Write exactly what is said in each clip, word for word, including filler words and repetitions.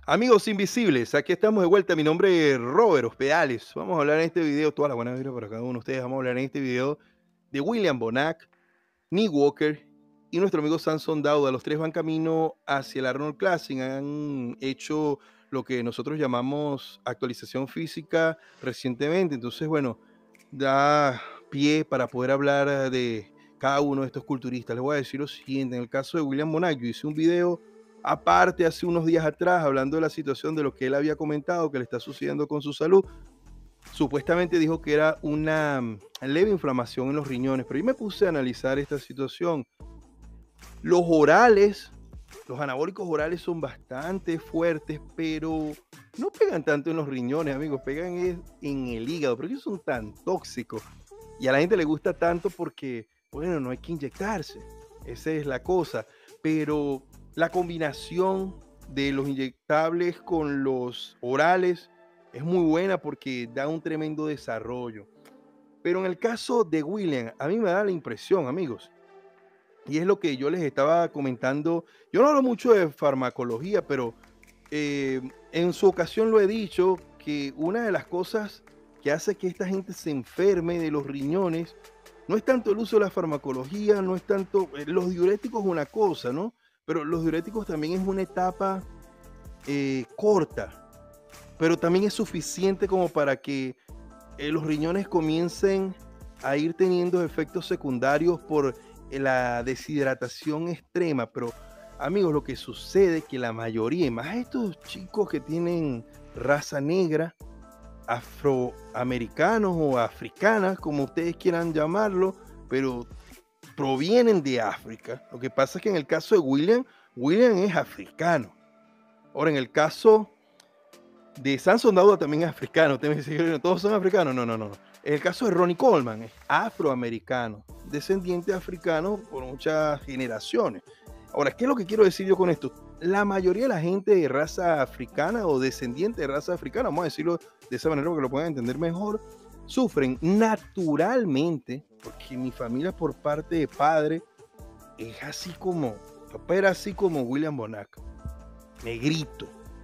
Amigos invisibles, aquí estamos de vuelta. Mi nombre es Robert Hospedales. Vamos a hablar en este video, toda la buena vida para cada uno de ustedes. Vamos a hablar en este video de William Bonac, Nick Walker y nuestro amigo Samson Dauda. Los tres van camino hacia el Arnold Classic. Han hecho lo que nosotros llamamos actualización física recientemente. Entonces, bueno, da pie para poder hablar de cada uno de estos culturistas. Les voy a decir lo siguiente. En el caso de William Bonac, yo hice un video aparte hace unos días atrás hablando de la situación de lo que él había comentado que le está sucediendo con su salud. Supuestamente dijo que era una mm, leve inflamación en los riñones, pero yo me puse a analizar esta situación. Los orales, los anabólicos orales son bastante fuertes, pero no pegan tanto en los riñones, amigos, pegan es en el hígado. ¿Por qué son tan tóxicos? Y a la gente le gusta tanto porque, bueno, no hay que inyectarse. Esa es la cosa. Pero la combinación de los inyectables con los orales es muy buena porque da un tremendo desarrollo. Pero en el caso de William, a mí me da la impresión, amigos, y es lo que yo les estaba comentando. Yo no hablo mucho de farmacología, pero eh, en su ocasión lo he dicho, que una de las cosas que hace que esta gente se enferme de los riñones no es tanto el uso de la farmacología, no es tanto, eh, los diuréticos es una cosa, ¿no? Pero los diuréticos también es una etapa eh, corta, pero también es suficiente como para que eh, los riñones comiencen a ir teniendo efectos secundarios por eh, la deshidratación extrema. Pero amigos, lo que sucede es que la mayoría, y más estos chicos que tienen raza negra, afroamericanos o africanas, como ustedes quieran llamarlo, pero provienen de África. Lo que pasa es que en el caso de William, William es africano. Ahora, en el caso de Samson Dauda también es africano. Usted me dice, ¿todos son africanos? No, no, no. En el caso de Ronnie Coleman es afroamericano, descendiente africano por muchas generaciones. Ahora, ¿qué es lo que quiero decir yo con esto? La mayoría de la gente de raza africana o descendiente de raza africana, vamos a decirlo de esa manera para que lo puedan entender mejor, sufren naturalmente, porque mi familia por parte de padre es así como, opera así como William Bonac, negrito.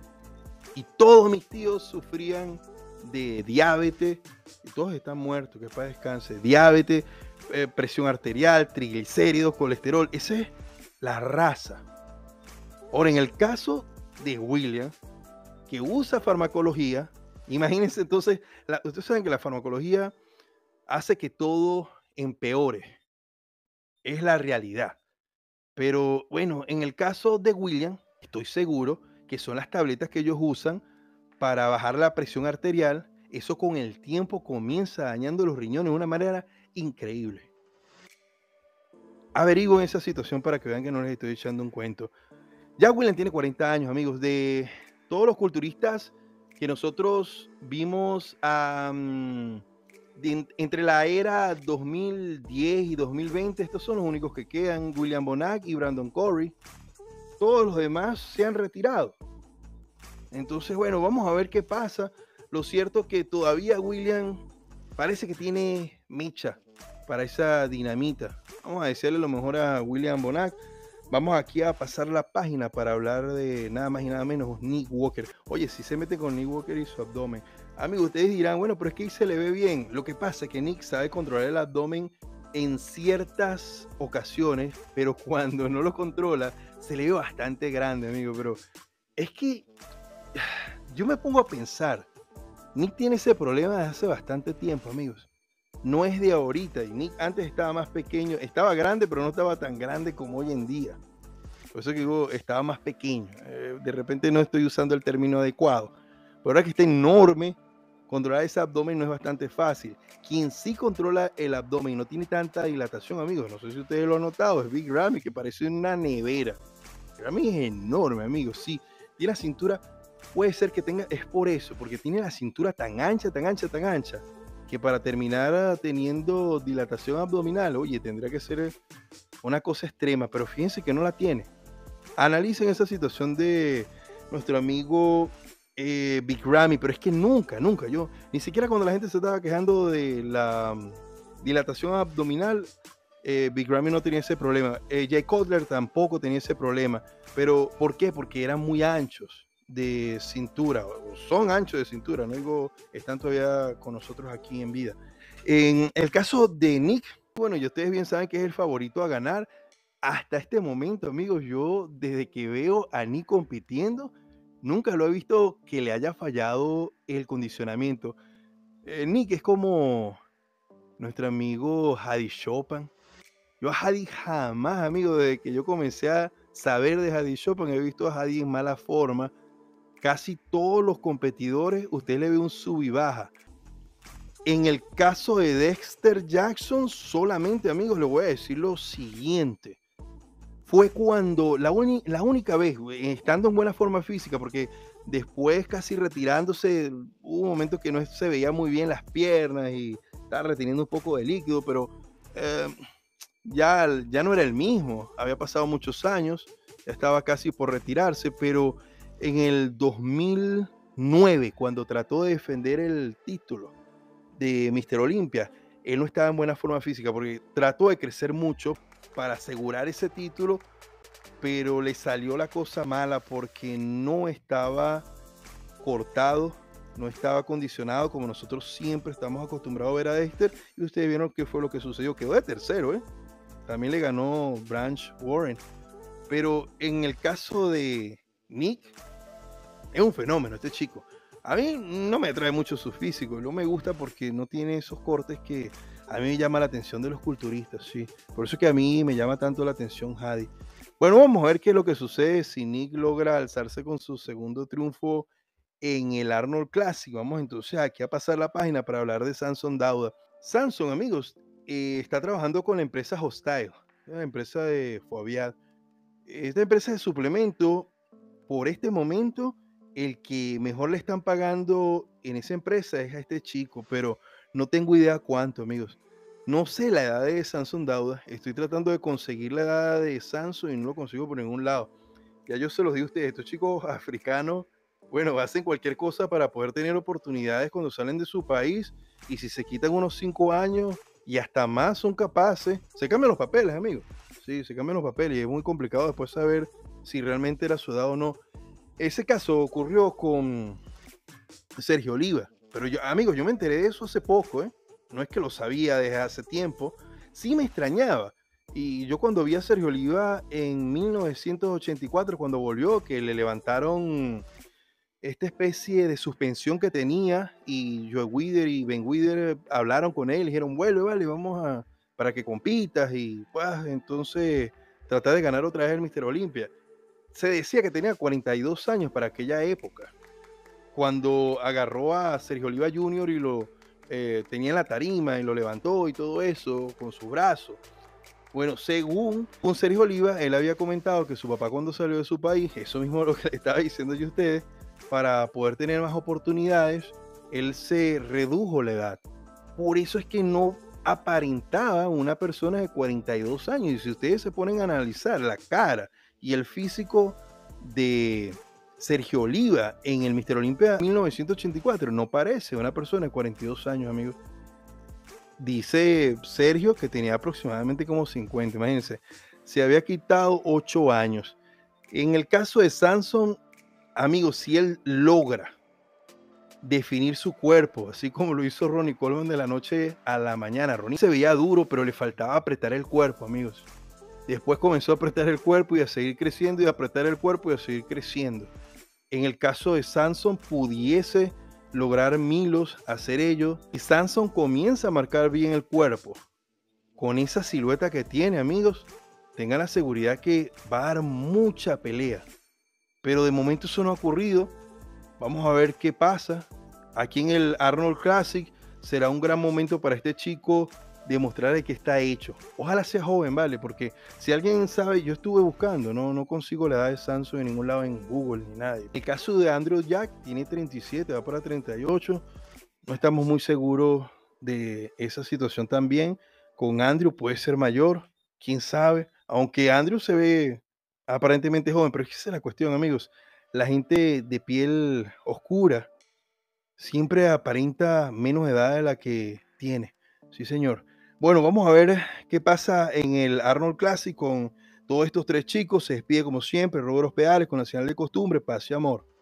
Y todos mis tíos sufrían de diabetes, y todos están muertos, que para descanse, diabetes, eh, presión arterial, triglicéridos, colesterol, esa es la raza. Ahora, en el caso de William, que usa farmacología, imagínense entonces, la, ustedes saben que la farmacología hace que todo empeore, es la realidad. Pero bueno, en el caso de William, estoy seguro que son las tabletas que ellos usan para bajar la presión arterial. Eso con el tiempo comienza dañando los riñones de una manera increíble. Averigüen esa situación para que vean que no les estoy echando un cuento. Ya William tiene cuarenta años, amigos. De todos los culturistas que nosotros vimos um, de, entre la era dos mil diez y dos mil veinte, estos son los únicos que quedan: William Bonac y Brandon Curry. Todos los demás se han retirado. Entonces, bueno, vamos a ver qué pasa. Lo cierto es que todavía William parece que tiene mecha para esa dinamita. Vamos a decirle lo mejor a William Bonac. Vamos aquí a pasar la página para hablar de nada más y nada menos Nick Walker. Oye, si se mete con Nick Walker y su abdomen. Amigos, ustedes dirán, bueno, pero es que ahí se le ve bien. Lo que pasa es que Nick sabe controlar el abdomen en ciertas ocasiones, pero cuando no lo controla, se le ve bastante grande, amigo. Pero es que yo me pongo a pensar, Nick tiene ese problema desde hace bastante tiempo, amigos. No es de ahorita, y Nick antes estaba más pequeño, estaba grande, pero no estaba tan grande como hoy en día. Por eso que digo, estaba más pequeño. Eh, de repente no estoy usando el término adecuado. Pero ahora que está enorme, controlar ese abdomen no es bastante fácil. Quien sí controla el abdomen y no tiene tanta dilatación, amigos, no sé si ustedes lo han notado, es Big Ramy, que parece una nevera. Ramy es enorme, amigos, sí. Tiene la cintura, puede ser que tenga, es por eso, porque tiene la cintura tan ancha, tan ancha, tan ancha, que para terminar teniendo dilatación abdominal, oye, tendría que ser una cosa extrema, pero fíjense que no la tiene. Analicen esa situación de nuestro amigo eh, Big Ramy, pero es que nunca, nunca, yo, ni siquiera cuando la gente se estaba quejando de la um, dilatación abdominal, eh, Big Ramy no tenía ese problema. Eh, Jay Cutler tampoco tenía ese problema. Pero, ¿por qué? Porque eran muy anchos. de cintura, o son anchos de cintura, no digo, están todavía con nosotros aquí en vida. En el caso de Nick, bueno, y ustedes bien saben que es el favorito a ganar. Hasta este momento, amigos, yo desde que veo a Nick compitiendo, nunca lo he visto que le haya fallado el condicionamiento. Eh, Nick es como nuestro amigo Hadi Chopin. Yo a Hadi jamás, amigo, desde que yo comencé a saber de Hadi Chopin, he visto a Hadi en mala forma. Casi todos los competidores, usted le ve un sub y baja. En el caso de Dexter Jackson, solamente, amigos, le voy a decir lo siguiente. Fue cuando, la, uni- la única vez, güey, estando en buena forma física, porque después casi retirándose, hubo un momento que no se veía muy bien las piernas y estaba reteniendo un poco de líquido, pero eh, ya, ya no era el mismo. Había pasado muchos años, ya estaba casi por retirarse, pero en el dos mil nueve, cuando trató de defender el título de míster Olympia, él no estaba en buena forma física porque trató de crecer mucho para asegurar ese título, pero le salió la cosa mala porque no estaba cortado, no estaba acondicionado como nosotros siempre estamos acostumbrados a ver a Dexter. Y ustedes vieron qué fue lo que sucedió. Quedó de tercero, ¿eh? También le ganó Branch Warren. Pero en el caso de Nick, es un fenómeno este chico. A mí no me atrae mucho su físico, no me gusta porque no tiene esos cortes que a mí me llama la atención de los culturistas, sí. Por eso es que a mí me llama tanto la atención Hadi. Bueno, vamos a ver qué es lo que sucede si Nick logra alzarse con su segundo triunfo en el Arnold Classic. Vamos entonces aquí a pasar la página para hablar de Samson Dauda. Samson, amigos, eh, está trabajando con la empresa Hostile, la empresa de Foaviad. Esta empresa de suplemento, por este momento, el que mejor le están pagando en esa empresa es a este chico, pero no tengo idea cuánto, amigos. No sé la edad de Samson Dauda. Estoy tratando de conseguir la edad de Samson y no lo consigo por ningún lado. Ya yo se los digo a ustedes, estos chicos africanos, bueno, hacen cualquier cosa para poder tener oportunidades cuando salen de su país, y si se quitan unos cinco años y hasta más son capaces, se cambian los papeles, amigos. Sí, se cambian los papeles y es muy complicado después saber si realmente era su edad o no. Ese caso ocurrió con Sergio Oliva, pero yo, amigos, yo me enteré de eso hace poco, ¿eh? No es que lo sabía desde hace tiempo, sí me extrañaba. Y yo cuando vi a Sergio Oliva en mil novecientos ochenta y cuatro, cuando volvió, que le levantaron esta especie de suspensión que tenía, y Joe Weider y Ben Weider hablaron con él, dijeron, vuelve, vale, vamos a, para que compitas y pues entonces tratar de ganar otra vez el míster Olympia. Se decía que tenía cuarenta y dos años para aquella época. Cuando agarró a Sergio Oliva junior y lo eh, tenía en la tarima y lo levantó y todo eso con su brazo. Bueno, según un Sergio Oliva, él había comentado que su papá cuando salió de su país, eso mismo es lo que le estaba diciendo yo a ustedes, para poder tener más oportunidades, él se redujo la edad. Por eso es que no aparentaba una persona de cuarenta y dos años. Y si ustedes se ponen a analizar la cara y el físico de Sergio Oliva en el míster Olympia mil novecientos ochenta y cuatro, no parece una persona de cuarenta y dos años, amigos. Dice Sergio que tenía aproximadamente como cincuenta, imagínense, se había quitado ocho años. En el caso de Samson, amigos, si él logra definir su cuerpo, así como lo hizo Ronnie Coleman de la noche a la mañana. Ronnie se veía duro, pero le faltaba apretar el cuerpo, amigos. Después comenzó a apretar el cuerpo y a seguir creciendo y a apretar el cuerpo y a seguir creciendo. En el caso de Samson, pudiese lograr Milos hacer ello, y Samson comienza a marcar bien el cuerpo. Con esa silueta que tiene, amigos, tengan la seguridad que va a dar mucha pelea. Pero de momento eso no ha ocurrido. Vamos a ver qué pasa. Aquí en el Arnold Classic será un gran momento para este chico demostrar que está hecho. Ojalá sea joven, ¿vale? Porque si alguien sabe, yo estuve buscando, no, no consigo la edad de Samson en ningún lado en Google ni nadie. El caso de Andrew Jack tiene treinta y siete, va para treinta y ocho. No estamos muy seguros de esa situación también. Con Andrew puede ser mayor, quién sabe. Aunque Andrew se ve aparentemente joven, pero es que esa es la cuestión, amigos. La gente de piel oscura siempre aparenta menos edad de la que tiene. Sí, señor. Bueno, vamos a ver qué pasa en el Arnold Classic con todos estos tres chicos. Se despide como siempre Robert Hospedales con la señal de costumbre, paz y amor.